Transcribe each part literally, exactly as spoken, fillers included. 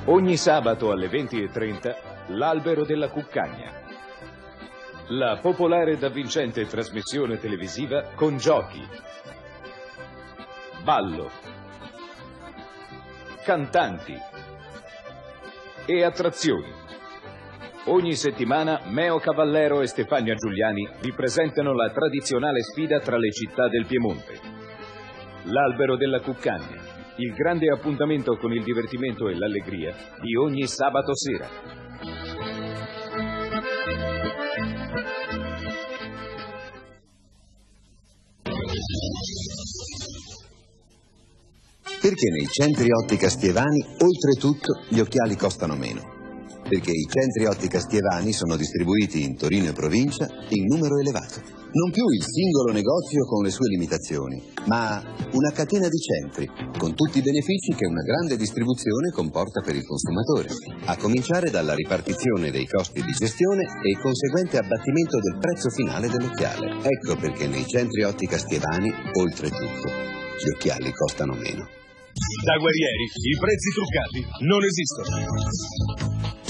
Ogni sabato alle venti e trenta, L'Albero della Cuccagna. La popolare ed avvincente trasmissione televisiva con giochi, ballo, cantanti e attrazioni. Ogni settimana Meo Cavallero e Stefania Giuliani vi presentano la tradizionale sfida tra le città del Piemonte. L'Albero della Cuccagna, il grande appuntamento con il divertimento e l'allegria di ogni sabato sera. Perché nei centri ottica Stievani, oltretutto, gli occhiali costano meno? Perché i centri ottica Stievani sono distribuiti in Torino e provincia in numero elevato. Non più il singolo negozio con le sue limitazioni, ma una catena di centri, con tutti i benefici che una grande distribuzione comporta per il consumatore, a cominciare dalla ripartizione dei costi di gestione e il conseguente abbattimento del prezzo finale dell'occhiale. Ecco perché nei centri ottica Stievani, oltretutto, gli occhiali costano meno. Da Guerrieri i prezzi truccati non esistono.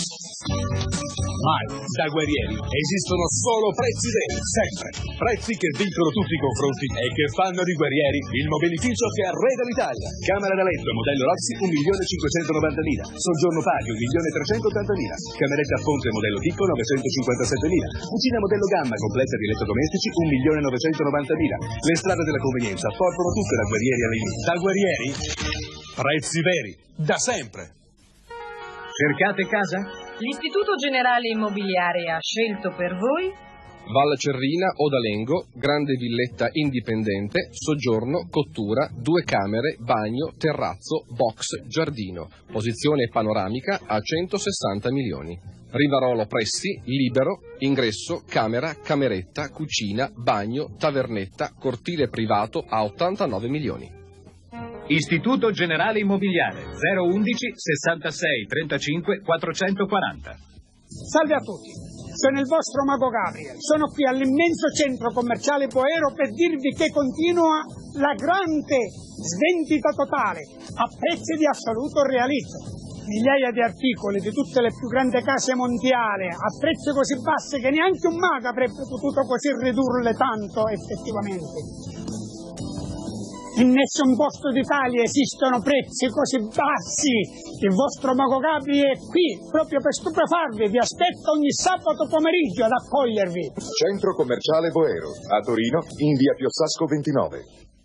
Mai da Guerrieri esistono solo prezzi veri, sempre. Prezzi che vincono tutti i confronti e che fanno di Guerrieri il mobilificio che arreda l'Italia. Camera da letto modello Roxy un milione cinquecentonovantamila. Soggiorno Paghi un milione trecentottantamila. Cameretta a ponte modello Chicco novecentocinquantasettemila. Cucina modello Gamma completa di elettrodomestici un milione novecentonovantamila. Le strade della convenienza portano tutte da Guerrieri a Rimini. Da Guerrieri prezzi veri, da sempre. Cercate casa? L'Istituto Generale Immobiliare ha scelto per voi Val Cerrina, Odalengo, grande villetta indipendente, soggiorno, cottura, due camere, bagno, terrazzo, box, giardino, posizione panoramica a centosessanta milioni. Rivarolo Pressi, libero, ingresso, camera, cameretta, cucina, bagno, tavernetta, cortile privato a ottantanove milioni. Istituto Generale Immobiliare zero undici sessantasei trentacinque quattrocentoquaranta. Salve a tutti, sono il vostro Mago Gabriel. Sono qui all'immenso centro commerciale Boero per dirvi che continua la grande svendita totale a prezzi di assoluto realizzo. Migliaia di articoli di tutte le più grandi case mondiali a prezzi così bassi che neanche un mago avrebbe potuto così ridurle tanto effettivamente. In nessun posto d'Italia esistono prezzi così bassi. Il vostro Mago Gabri è qui proprio per stupefarvi. Vi aspetto ogni sabato pomeriggio ad accogliervi. Centro commerciale Boero, a Torino, in via Piossasco ventinove.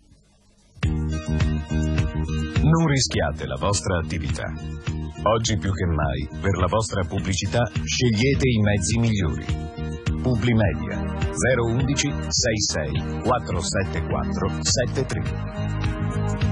Non rischiate la vostra attività. Oggi più che mai, per la vostra pubblicità, scegliete i mezzi migliori. Publimedia zero undici sessantasei quattrocentosettantaquattro settantatré.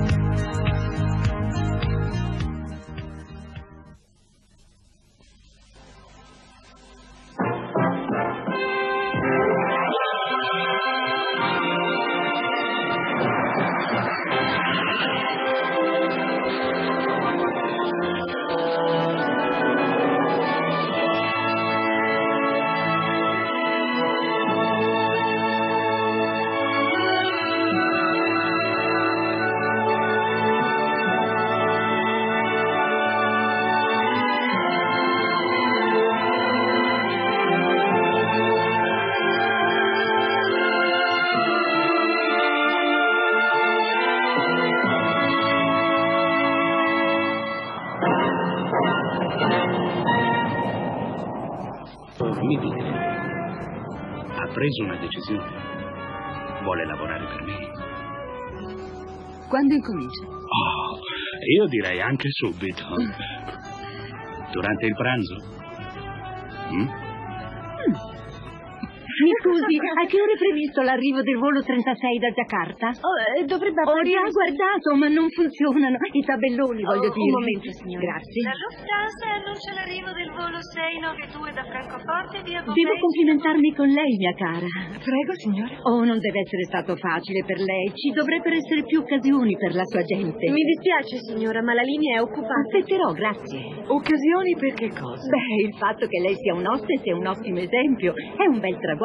Ha preso una decisione. Vuole lavorare per me. Quando incomincia? Oh, io direi anche subito. Durante il pranzo? Mm? Mm. Mi scusi, a che ora è previsto l'arrivo del volo trentasei da Giacarta? Oh, eh, dovrebbe Ho già guardato, ma non funzionano. I tabelloni, voglio oh, dire. Un momento, signora. Grazie. La Lufthansa annuncia l'arrivo del volo sei nove due da Francoforte via Bombay. Devo complimentarmi con lei, mia cara. Prego, signora. Oh, non deve essere stato facile per lei. Ci dovrebbero essere più occasioni per la sua gente. Mi dispiace, signora, ma la linea è occupata. Aspetterò, grazie. Occasioni per che cosa? Beh, il fatto che lei sia un oste è un ottimo esempio. È un bel traguardo.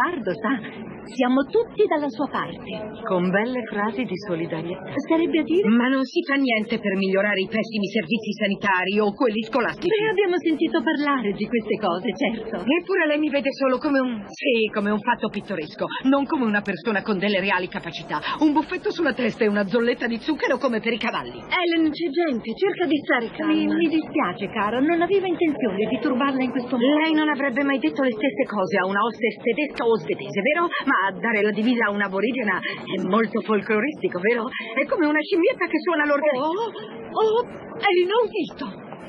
riguardo, sa, siamo tutti dalla sua parte. Con belle frasi di solidarietà. Sarebbe a dire... Ma non si fa niente per migliorare i pessimi servizi sanitari o quelli scolastici. Beh, abbiamo sentito parlare di queste cose, certo. Eppure lei mi vede solo come un... Sì, come un fatto pittoresco, non come una persona con delle reali capacità. Un buffetto sulla testa e una zolletta di zucchero come per i cavalli. Ellen, c'è gente, cerca di stare calma. Mi, mi dispiace, cara, non aveva intenzione di turbarla in questo modo. Lei non avrebbe mai detto le stesse cose a una hostess tedesca o svedese, vero? Ma dare la divisa a un'aborigena è molto folcloristico, vero? È come una scimmietta che suona l'organetto. Oh, oh, è inaudito.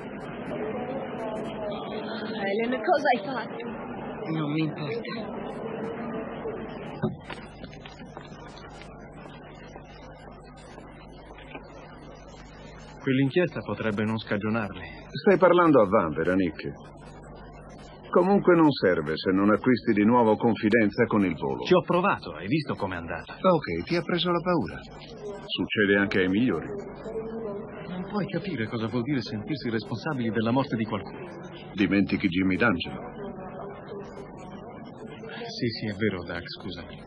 Ellen, cosa hai fatto? Non mi importa. Quell'inchiesta potrebbe non scagionarli. Stai parlando a vanvera, Nick. Comunque non serve se non acquisti di nuovo confidenza con il volo. Ci ho provato, hai visto com'è andata. Ok, ti ha preso la paura. Succede anche ai migliori. Non puoi capire cosa vuol dire sentirsi responsabili della morte di qualcuno. Dimentichi Jimmy D'Angelo. Sì, sì, è vero, Doug, scusami.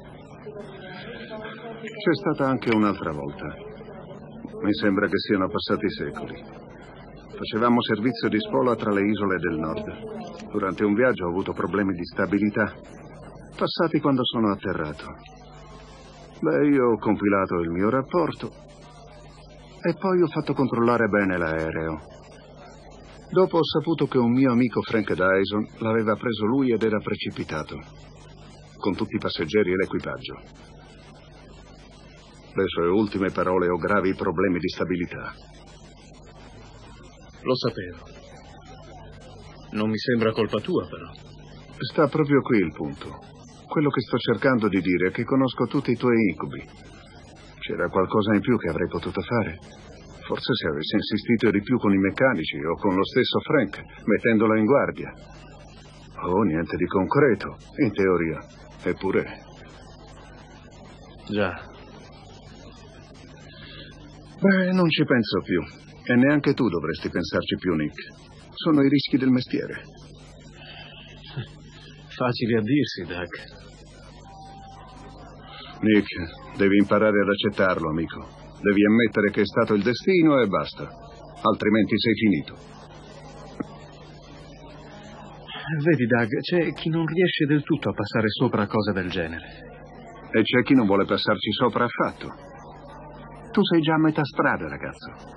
C'è stata anche un'altra volta. Mi sembra che siano passati secoli. Facevamo servizio di spola tra le isole del nord. Durante un viaggio ho avuto problemi di stabilità, passati quando sono atterrato. Beh, io ho compilato il mio rapporto e poi ho fatto controllare bene l'aereo. Dopo ho saputo che un mio amico Frank Dyson l'aveva preso lui ed era precipitato, con tutti i passeggeri e l'equipaggio. Le sue ultime parole: ho gravi problemi di stabilità. Lo sapevo. Non mi sembra colpa tua, però. Sta proprio qui il punto. Quello che sto cercando di dire è che conosco tutti i tuoi incubi. C'era qualcosa in più che avrei potuto fare. Forse se avessi insistito di più con i meccanici o con lo stesso Frank, mettendolo in guardia. Oh, niente di concreto, in teoria. Eppure... Già. Beh, non ci penso più. E neanche tu dovresti pensarci più, Nick. Sono i rischi del mestiere. Facili a dirsi, Doug. Nick, devi imparare ad accettarlo, amico. Devi ammettere che è stato il destino e basta. Altrimenti sei finito. Vedi, Doug, c'è chi non riesce del tutto a passare sopra a cose del genere. E c'è chi non vuole passarci sopra affatto. Tu sei già a metà strada, ragazzo.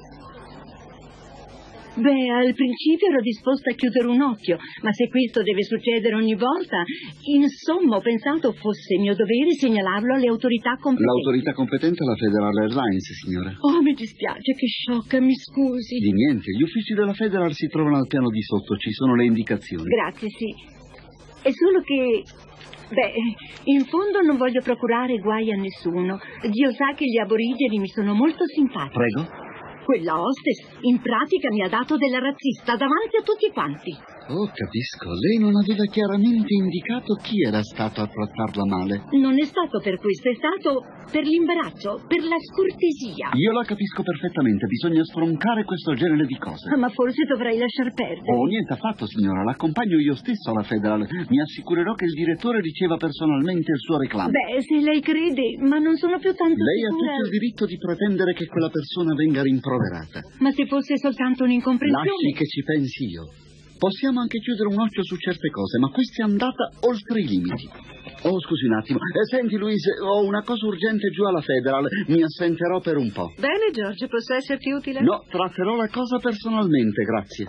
Beh, al principio ero disposta a chiudere un occhio, ma se questo deve succedere ogni volta, insomma, ho pensato fosse mio dovere segnalarlo alle autorità competenti. L'autorità competente è la Federal Airlines, signora. Oh, mi dispiace, che sciocca, mi scusi. Di niente, gli uffici della Federal si trovano al piano di sotto, ci sono le indicazioni. Grazie, sì. È solo che... Beh, in fondo non voglio procurare guai a nessuno. Dio sa che gli aborigeni mi sono molto simpatici. Prego? Quella hostess, in pratica, mi ha dato della razzista davanti a tutti quanti. Oh, capisco. Lei non aveva chiaramente indicato chi era stato a trattarla male. Non è stato per questo, è stato per l'imbarazzo, per la scortesia. Io la capisco perfettamente, bisogna stroncare questo genere di cose. Ma forse dovrei lasciar perdere. Oh, niente affatto, signora, l'accompagno io stesso alla Federal. Mi assicurerò che il direttore riceva personalmente il suo reclamo. Beh, se lei crede, ma non sono più tanto Lei sicura. ha tutto il diritto di pretendere che quella persona venga rimproverata. Ma se fosse soltanto un'incomprensione... Lasci che ci pensi io. Possiamo anche chiudere un occhio su certe cose, ma questa è andata oltre i limiti. Oh, scusi un attimo. Eh, senti, Louise, ho una cosa urgente giù alla Federal. Mi assenterò per un po'. Bene, George, posso esserti utile? No, tratterò la cosa personalmente, grazie.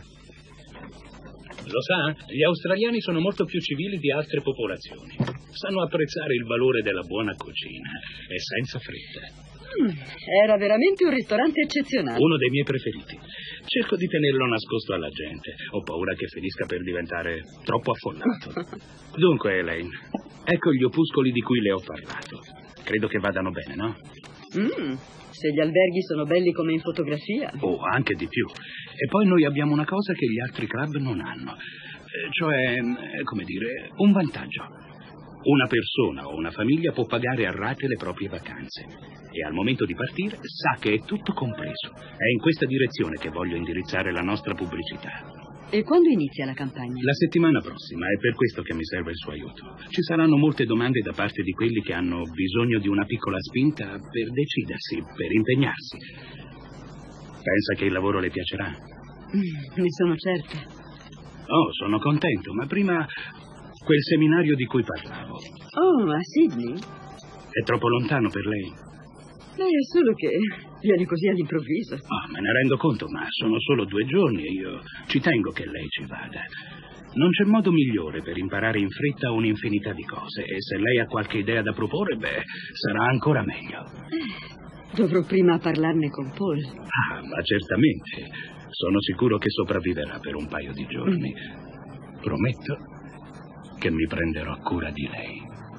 Lo sa, gli australiani sono molto più civili di altre popolazioni. Sanno apprezzare il valore della buona cucina e senza fretta. Mm, era veramente un ristorante eccezionale. Uno dei miei preferiti. Cerco di tenerlo nascosto alla gente. Ho paura che finisca per diventare troppo affollato. Dunque, Elaine, ecco gli opuscoli di cui le ho parlato. Credo che vadano bene, no? Mm, se gli alberghi sono belli come in fotografia. Oh, anche di più. E poi noi abbiamo una cosa che gli altri club non hanno. Eh, cioè, come dire, un vantaggio. Una persona o una famiglia può pagare a rate le proprie vacanze e al momento di partire sa che è tutto compreso. È in questa direzione che voglio indirizzare la nostra pubblicità. E quando inizia la campagna? La settimana prossima, è per questo che mi serve il suo aiuto. Ci saranno molte domande da parte di quelli che hanno bisogno di una piccola spinta per decidersi, per impegnarsi. Pensa che il lavoro le piacerà? Mm, ne sono certa. Oh, sono contento, ma prima quel seminario di cui parlavo. Oh, a Sydney? È troppo lontano per lei? Beh, è solo che viene così all'improvviso. Oh, me ne rendo conto, ma sono solo due giorni e io ci tengo che lei ci vada. Non c'è modo migliore per imparare in fretta un'infinità di cose e se lei ha qualche idea da proporre, beh, sarà ancora meglio. Eh, dovrò prima parlarne con Paul. Ah, ma certamente. Sono sicuro che sopravviverà per un paio di giorni. Mm. Prometto che mi prenderò cura di lei.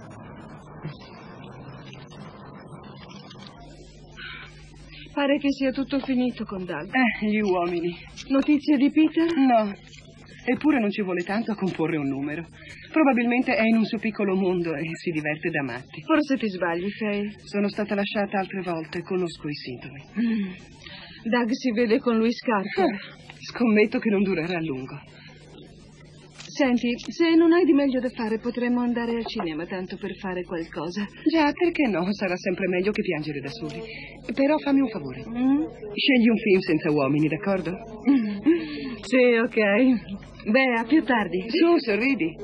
Pare che sia tutto finito con Doug. Eh, gli uomini. Notizie di Peter? No. Eppure non ci vuole tanto a comporre un numero. Probabilmente è in un suo piccolo mondo e si diverte da matti. Forse ti sbagli, Faye. Sono stata lasciata altre volte, conosco i sintomi. Mm. Doug si vede con Louis Carter. Ah, scommetto che non durerà a lungo. Senti, se non hai di meglio da fare, potremmo andare al cinema, tanto per fare qualcosa. Già, perché no? Sarà sempre meglio che piangere da soli. Però fammi un favore. Mm? Scegli un film senza uomini, d'accordo? Mm. Sì, ok. Beh, a più tardi. Su, sorridi.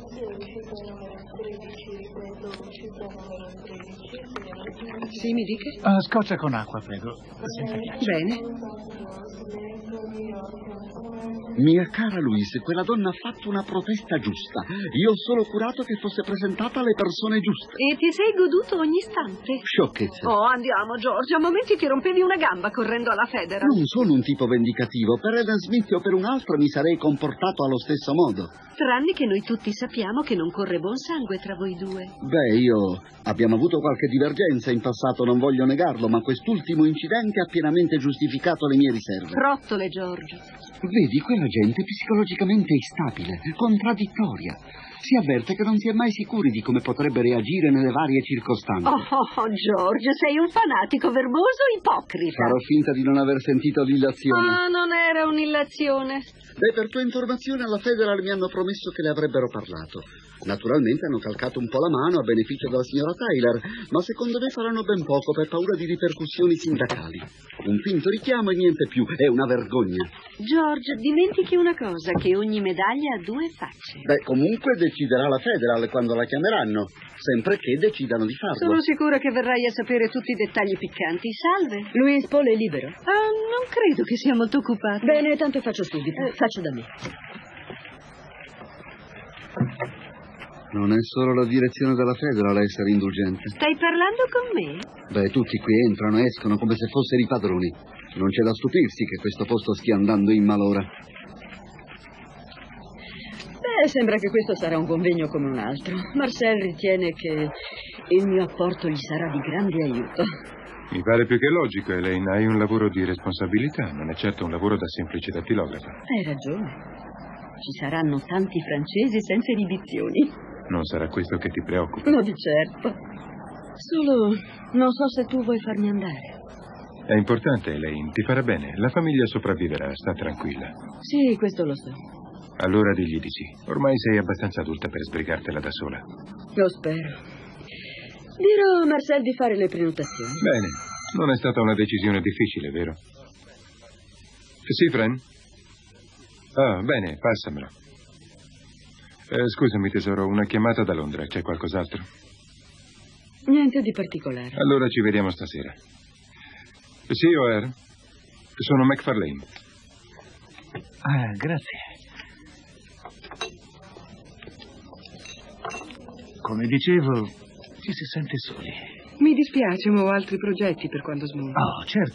Sì, mi dica? Uh, scoccia con acqua, prego. Senza ghiaccio. Bene. Mia cara Louise, quella donna ha fatto una protesta giusta. Io ho solo curato che fosse presentata alle persone giuste. E ti sei goduto ogni istante? Sciocchezza. Oh, andiamo, George. A momenti ti rompevi una gamba correndo alla Federal. Non sono un tipo vendicativo. Per Ellen Smith o per un'altra mi sarei comportato allo stesso modo. Tranne che noi tutti sappiamo che non corre buon sangue tra voi due. Beh, io... Abbiamo avuto qualche divergenza in passato, non voglio negarlo, ma quest'ultimo incidente ha pienamente giustificato le mie riserve. Frottole, George. Vedi, quella gente è psicologicamente instabile, contraddittoria. Si avverte che non si è mai sicuri di come potrebbe reagire nelle varie circostanze. Oh, oh, George, sei un fanatico verboso e ipocrita. Farò finta di non aver sentito l'illazione. Ah, non era un'illazione. Beh, per tua informazione, alla Federal mi hanno promesso che le avrebbero parlato. Naturalmente hanno calcato un po' la mano a beneficio della signora Tyler, ma secondo me faranno ben poco per paura di ripercussioni sindacali. Un finto richiamo e niente più, è una vergogna. George, dimentichi una cosa, che ogni medaglia ha due facce. Beh, comunque deciderà la Federal quando la chiameranno, sempre che decidano di farlo. Sono sicura che verrai a sapere tutti i dettagli piccanti. Salve. Louise, Paul è libero. Ah, non credo che sia molto occupato. Bene, tanto faccio subito. Eh, faccio da me. Non è solo la direzione della Federal a essere indulgente. Stai parlando con me? Beh, tutti qui entrano e escono come se fossero i padroni. Non c'è da stupirsi che questo posto stia andando in malora. Beh, sembra che questo sarà un convegno come un altro. Marcel ritiene che il mio apporto gli sarà di grande aiuto. Mi pare più che logico, Elaine. Hai un lavoro di responsabilità, non è certo un lavoro da semplice dattilografa. Hai ragione. Ci saranno tanti francesi senza inibizioni. Non sarà questo che ti preoccupa? No, di certo. Solo non so se tu vuoi farmi andare. È importante, Elaine, ti farà bene. La famiglia sopravviverà, sta tranquilla. Sì, questo lo so. Allora digli di sì. Ormai sei abbastanza adulta per sbrigartela da sola. Lo spero. Dirò a Marcel di fare le prenotazioni. Bene, non è stata una decisione difficile, vero? Sì, Fran? Ah, bene, passamelo. Eh, scusami, tesoro, una chiamata da Londra. C'è qualcos'altro? Niente di particolare. Allora ci vediamo stasera. Sì, O R. Sono McFarlane. Ah, grazie. Come dicevo, ci si sente soli. Mi dispiace, ma ho altri progetti per quando smonto. Oh, certo.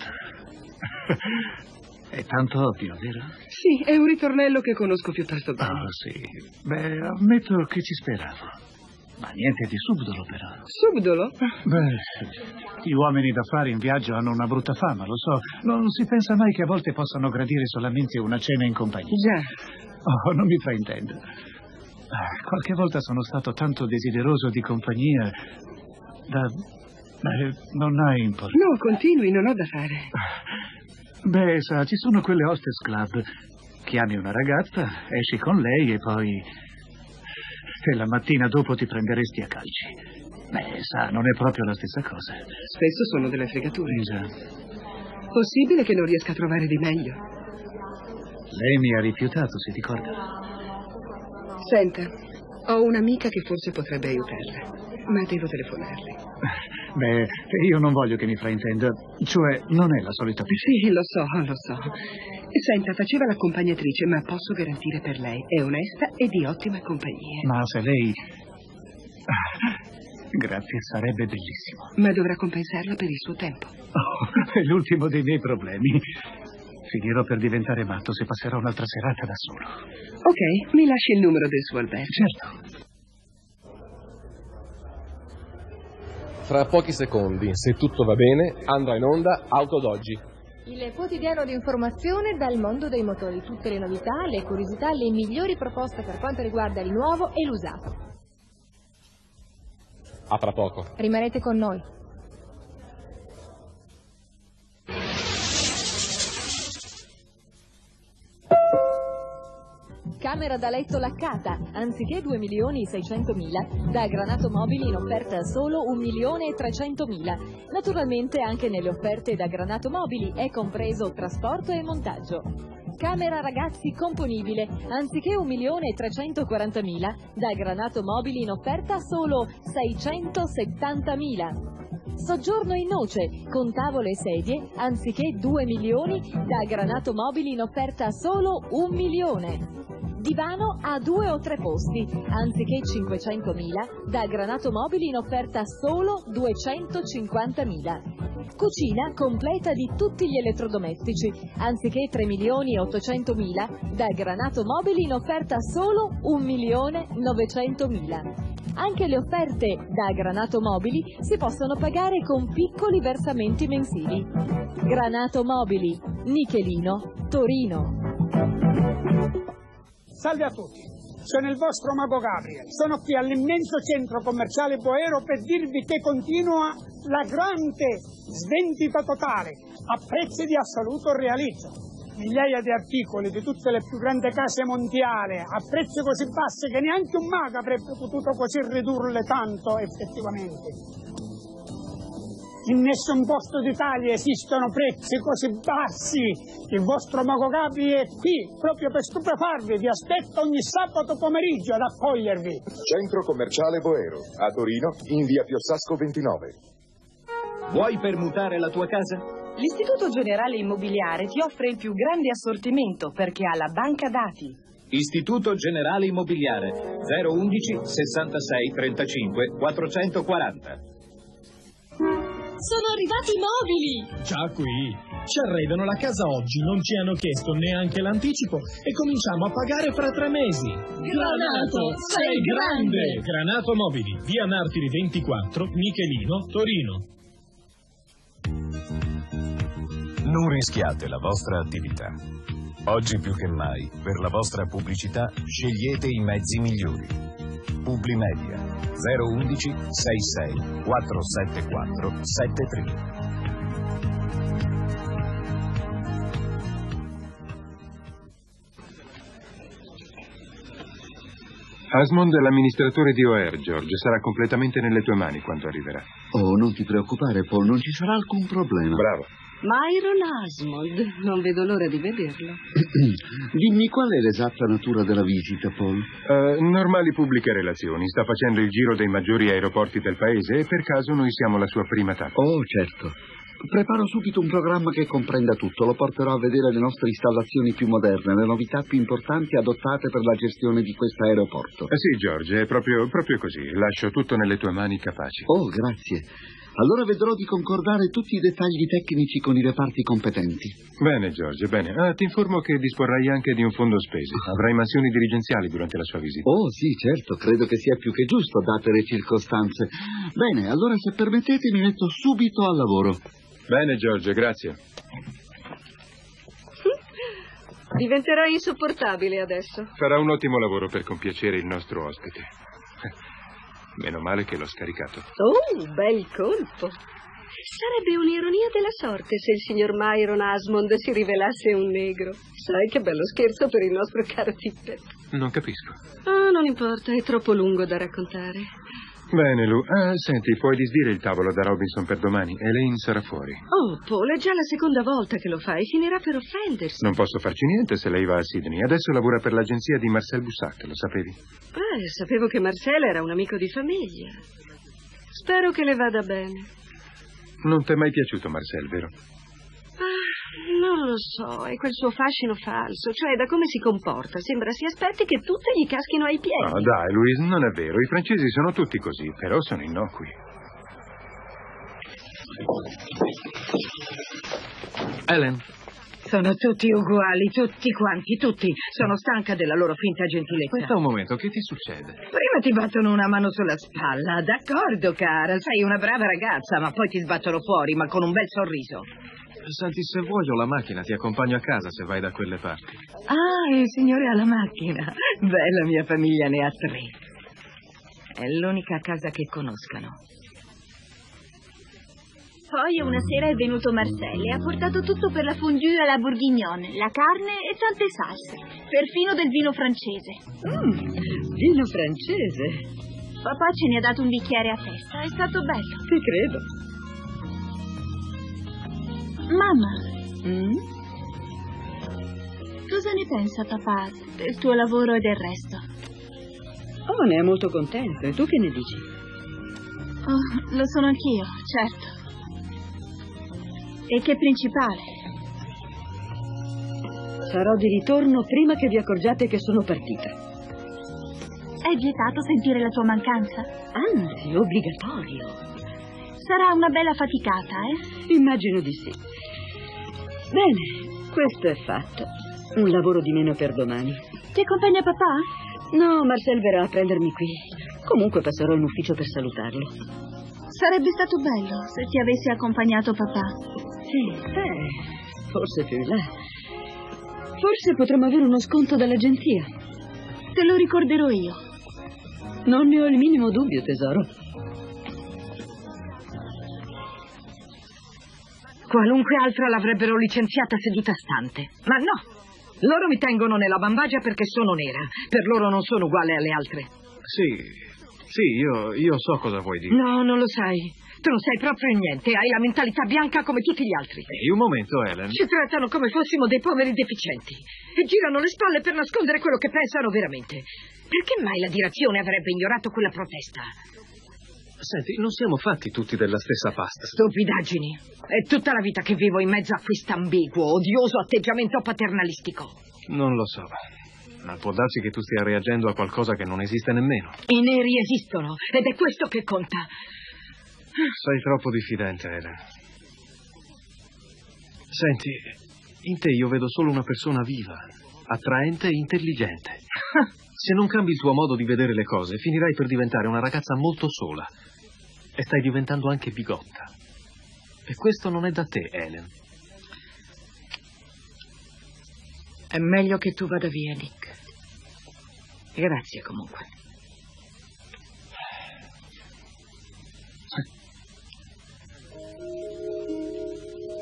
È tanto ovvio, vero? Sì, è un ritornello che conosco piuttosto bene. Oh, sì. Beh, ammetto che ci speravo. Ma niente di subdolo, però. Subdolo? Beh, gli uomini d'affari in viaggio hanno una brutta fama, lo so. Non si pensa mai che a volte possano gradire solamente una cena in compagnia. Già. Oh, non mi fraintendo. Qualche volta sono stato tanto desideroso di compagnia da... Beh, non ha importanza. No, continui, non ho da fare. Beh, sa, ci sono quelle hostess club chiami una ragazza, esci con lei e poi... e la mattina dopo ti prenderesti a calci. Beh, sa, non è proprio la stessa cosa. Spesso sono delle fregature. Già. Possibile che non riesca a trovare di meglio. Lei mi ha rifiutato, si ricorda? Senta, ho un'amica che forse potrebbe aiutarla, ma devo telefonarle. Beh, io non voglio che mi fraintenda. Cioè, non è la solita persona. Sì, lo so, lo so. Senta, faceva l'accompagnatrice, ma posso garantire per lei, è onesta e di ottima compagnia. Ma se lei... Grazie, sarebbe bellissimo. Ma dovrà compensarla per il suo tempo. Oh, è l'ultimo dei miei problemi. Finirò per diventare matto se passerò un'altra serata da solo. Ok, mi lasci il numero del suo albergo. Certo. Fra pochi secondi, se tutto va bene, andrà in onda Autodoggi. Il quotidiano di informazione dal mondo dei motori. Tutte le novità, le curiosità, le migliori proposte per quanto riguarda il nuovo e l'usato. A fra poco. Rimanete con noi. Camera da letto laccata, anziché due milioni seicentomila, da Granato Mobili in offerta solo un milione trecentomila. Naturalmente anche nelle offerte da Granato Mobili è compreso trasporto e montaggio. Camera ragazzi componibile, anziché un milione trecentoquarantamila, da Granato Mobili in offerta solo seicentosettantamila. Soggiorno in noce, con tavole e sedie, anziché due milioni, da Granato Mobili in offerta solo un milione. Divano a due o tre posti, anziché cinquecentomila, da Granato Mobili in offerta solo duecentocinquantamila. Cucina completa di tutti gli elettrodomestici, anziché tre milioni e ottocentomila, da Granato Mobili in offerta solo un milione novecentomila. Anche le offerte da Granato Mobili si possono pagare con piccoli versamenti mensili. Granato Mobili, Michelino, Torino. Salve a tutti, sono il vostro Mago Gabriel. Sono qui all'immenso centro commerciale Boero per dirvi che continua la grande svendita totale a prezzi di assoluto realizzo. Migliaia di articoli di tutte le più grandi case mondiali a prezzi così bassi che neanche un mago avrebbe potuto così ridurle tanto effettivamente. In nessun posto d'Italia esistono prezzi così bassi. Il vostro Mago Gabri è qui proprio per stupefarvi. Vi aspetto ogni sabato pomeriggio ad accogliervi. Centro commerciale Boero, a Torino, in via Piossasco ventinove. Vuoi permutare la tua casa? L'Istituto Generale Immobiliare ti offre il più grande assortimento perché ha la banca dati. Istituto Generale Immobiliare zero undici sessantasei trentacinque quattrocentoquaranta. Sono arrivati i mobili! Già qui. Ci arredano la casa oggi, non ci hanno chiesto neanche l'anticipo e cominciamo a pagare fra tre mesi. Granato, sei grande! Granato Mobili, via Martiri ventiquattro, Michelino, Torino. Non rischiate la vostra attività. Oggi più che mai, per la vostra pubblicità, scegliete i mezzi migliori. Publimedia zero undici sessantasei quattrocentosettantaquattro settantatré. Asmond è l'amministratore di O R, George. Sarà completamente nelle tue mani quando arriverà. Oh, non ti preoccupare, Paul, non ci sarà alcun problema. Bravo. Myron Asmond, non vedo l'ora di vederlo. Dimmi, qual è l'esatta natura della visita, Paul? Uh, normali pubbliche relazioni. Sta facendo il giro dei maggiori aeroporti del paese e per caso noi siamo la sua prima tappa. Oh, certo. Preparo subito un programma che comprenda tutto. Lo porterò a vedere le nostre installazioni più moderne, le novità più importanti adottate per la gestione di questo aeroporto. Eh sì, George, è proprio, proprio così. Lascio tutto nelle tue mani capaci. Oh, grazie. Allora vedrò di concordare tutti i dettagli tecnici con i reparti competenti. Bene, George, bene. Ah, ti informo che disporrai anche di un fondo spese. Avrai mansioni dirigenziali durante la sua visita. Oh, sì, certo. Credo che sia più che giusto, date le circostanze. Bene, allora se permettete mi metto subito al lavoro. Bene, George, grazie. Diventerai insopportabile adesso. Farà un ottimo lavoro per compiacere il nostro ospite. Meno male che l'ho scaricato. Oh, bel colpo. Sarebbe un'ironia della sorte se il signor Myron Asmond si rivelasse un negro. Sai che bello scherzo per il nostro caro Tippet. Non capisco. Ah, non importa, è troppo lungo da raccontare. Bene, Lou. Ah, senti, puoi disdire il tavolo da Robinson per domani. Elaine sarà fuori. Oh, Paul, è già la seconda volta che lo fa e finirà per offendersi. Non posso farci niente se lei va a Sydney. Adesso lavora per l'agenzia di Marcel Bussac, lo sapevi? Eh, sapevo che Marcel era un amico di famiglia. Spero che le vada bene. Non ti è mai piaciuto Marcel, vero? Ah, non lo so, è quel suo fascino falso, cioè da come si comporta. Sembra si aspetti che tutte gli caschino ai piedi. No, dai, Louise, non è vero. I francesi sono tutti così, però sono innocui. Ellen. Sono tutti uguali, tutti quanti, tutti. Sono stanca della loro finta gentilezza. Aspetta un momento, che ti succede? Prima ti battono una mano sulla spalla. D'accordo, cara, sei una brava ragazza, ma poi ti sbattono fuori, ma con un bel sorriso. Senti, se vuoi ho la macchina, ti accompagno a casa se vai da quelle parti. Ah, il signore ha la macchina. Beh, la mia famiglia ne ha tre. È l'unica casa che conoscano. Poi una sera è venuto Marcel e ha portato tutto per la fondue alla bourguignonne, la carne e tante salse, perfino del vino francese. Mm, vino francese? Papà ce ne ha dato un bicchiere a testa, è stato bello. Ti credo. Mamma, Mm? cosa ne pensa papà del tuo lavoro e del resto? Oh, ne è molto contento. E tu che ne dici? Oh, lo sono anch'io, certo. E che principale. Sarò di ritorno prima che vi accorgiate che sono partita. È vietato sentire la tua mancanza? Anzi, obbligatorio. Sarà una bella faticata, eh? Immagino di sì. Bene, questo è fatto. Un lavoro di meno per domani. Ti accompagna papà? No, Marcel verrà a prendermi qui. Comunque passerò in ufficio per salutarlo. Sarebbe stato bello se ti avessi accompagnato papà. Sì, beh, forse più in là. Forse potremmo avere uno sconto dall'agenzia. Te lo ricorderò io. Non ne ho il minimo dubbio, tesoro. Qualunque altra l'avrebbero licenziata seduta stante. Ma no, loro mi tengono nella bambagia perché sono nera. Per loro non sono uguale alle altre. Sì, sì, io, io so cosa vuoi dire. No, non lo sai. Tu non sai proprio niente. Hai la mentalità bianca come tutti gli altri. Ehi, un momento, Ellen. Ci trattano come fossimo dei poveri deficienti. E girano le spalle per nascondere quello che pensano veramente. Perché mai la direzione avrebbe ignorato quella protesta? Senti, non siamo fatti tutti della stessa pasta. Stupidaggini. È tutta la vita che vivo in mezzo a questo ambiguo, odioso atteggiamento paternalistico. Non lo so. Ma può darsi che tu stia reagendo a qualcosa che non esiste nemmeno. I neri esistono, ed è questo che conta. Sei troppo diffidente, Ellen. Senti, in te io vedo solo una persona viva, attraente e intelligente. Se non cambi il tuo modo di vedere le cose, finirai per diventare una ragazza molto sola. E stai diventando anche bigotta. E questo non è da te, Ellen. È meglio che tu vada via, Nick. Grazie comunque.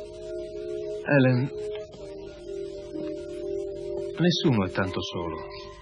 Ellen, nessuno è tanto solo